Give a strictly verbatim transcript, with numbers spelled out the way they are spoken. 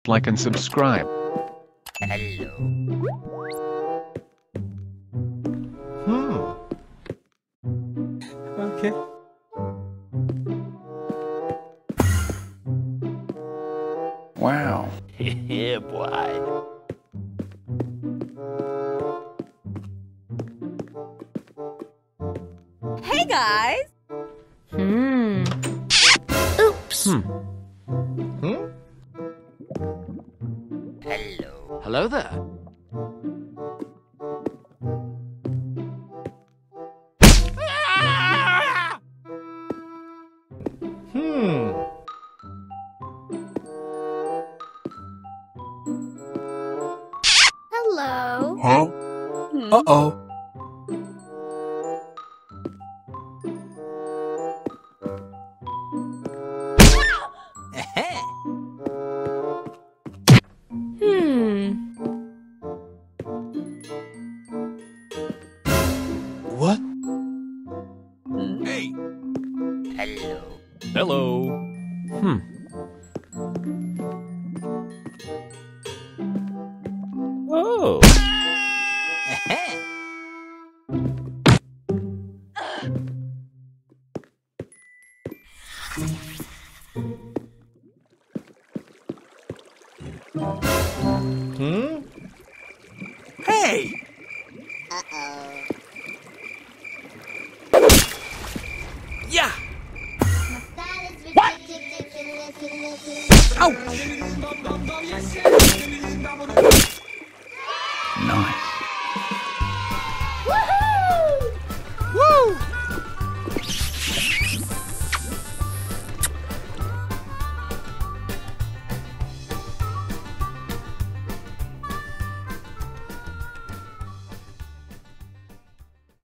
like and subscribe. Hello. Hmm. Okay. Wow. Yeah, boy. Hey, guys! Hmm. Oops. Hmm. Hmm? Hello. Hello there. Hmm. Hello. Huh? Hmm. Uh-oh. Hmm. What? Hey. Hello. Hello. Hmm. Oh. Hmm? Hey. Uh-oh. Yeah. Nice.